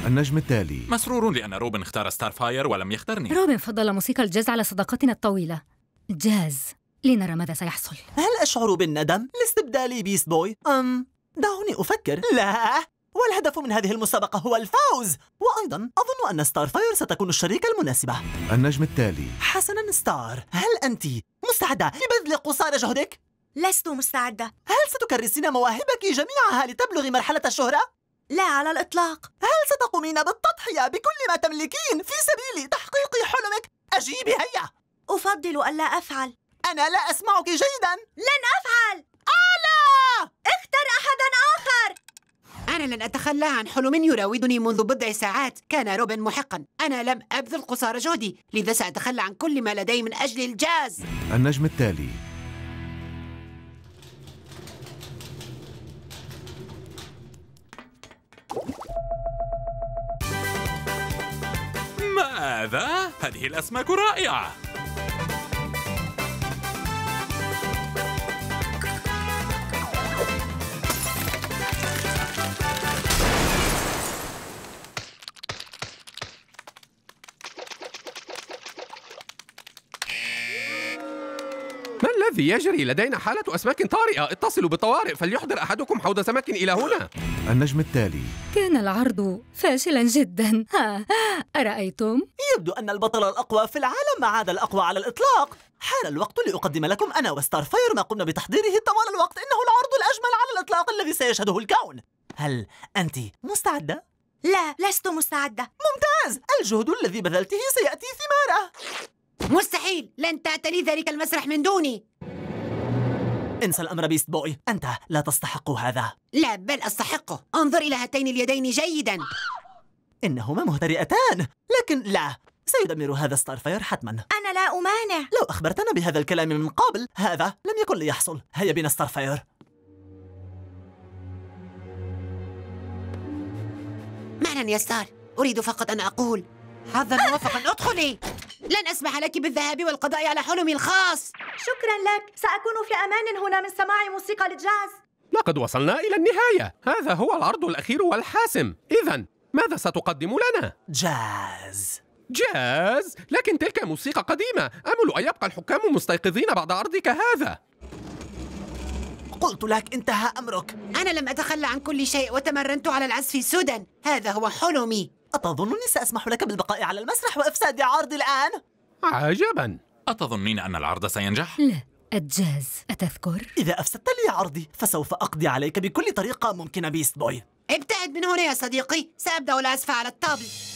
النجم التالي. مسرور لأن روبن اختار ستار فاير ولم يخترني. روبن فضل موسيقى الجاز على صداقتنا الطويلة. جاز، لنرى ماذا سيحصل. هل أشعر بالندم لاستبدالي بيست بوي؟ دعوني أفكر. لا، والهدف من هذه المسابقة هو الفوز، وأيضا أظن أن ستار فاير ستكون الشريكة المناسبة. النجم التالي. حسناً ستار، هل أنت مستعدة لبذل قصارى جهدك؟ لست مستعدة. هل ستكرسين مواهبك جميعها لتبلغي مرحلة الشهرة؟ لا على الإطلاق. هل ستقومين بالتضحية بكل ما تملكين في سبيل تحقيق حلمك؟ أجيبي هيا. أفضل ألا أفعل. أنا لا أسمعك جيداً. لن أفعل. أعلى! اختر أحداً آخر. أنا لن أتخلى عن حلم يراودني منذ بضع ساعات. كان روبن محقاً. أنا لم أبذل قصارى جهدي، لذا سأتخلى عن كل ما لدي من أجل الجاز. النجم التالي. ماذا؟ هذه الأسماك رائعة. ما الذي يجري؟ لدينا حالة أسماك طارئة، اتصلوا بالطوارئ فليحضر أحدكم حوض سمك إلى هنا. النجم التالي. كان العرض فاشلا جدا. أرأيتم؟ يبدو أن البطل الأقوى في العالم ما عاد الأقوى على الإطلاق. حان الوقت لأقدم لكم أنا وستار فاير ما قمنا بتحضيره طوال الوقت. إنه العرض الأجمل على الإطلاق الذي سيشهده الكون. هل أنت مستعدة؟ لا، لست مستعدة. ممتاز! الجهد الذي بذلته سيأتي ثماره. مستحيل، لن تعتلي ذلك المسرح من دوني. انسى الأمر بيست بوي، أنت لا تستحق هذا. لا، بل أستحقه. انظر إلى هاتين اليدين جيداً. إنهما مهترئتان، لكن لا، سيدمر هذا ستار فاير حتماً. أنا لا أمانع. لو أخبرتنا بهذا الكلام من قبل، هذا لم يكن ليحصل. هيا بنا ستار فاير. معنى يا ستار، أريد فقط أن أقول حظاً موفقاً. ادخلي. لن أسمح لك بالذهاب والقضاء على حلمي الخاص. شكراً لك، سأكون في أمان هنا من سماع موسيقى الجاز. لقد وصلنا إلى النهاية. هذا هو العرض الأخير والحاسم. إذن ماذا ستقدم لنا؟ جاز. جاز؟ لكن تلك موسيقى قديمة. أمل أن يبقى الحكام مستيقظين بعد عرضك هذا. قلت لك انتهى أمرك. أنا لم أتخلى عن كل شيء وتمرنت على العزف سدى. هذا هو حلمي. أتظنني سأسمح لك بالبقاء على المسرح وإفساد عرضي الآن؟ عجباً. أتظنين أن العرض سينجح؟ لا، الجاز، أتذكر؟ إذا أفسدت لي عرضي فسوف أقضي عليك بكل طريقة ممكنة بيست بوي. ابتعد من هنا يا صديقي، سأبدأ العزف على الطبل.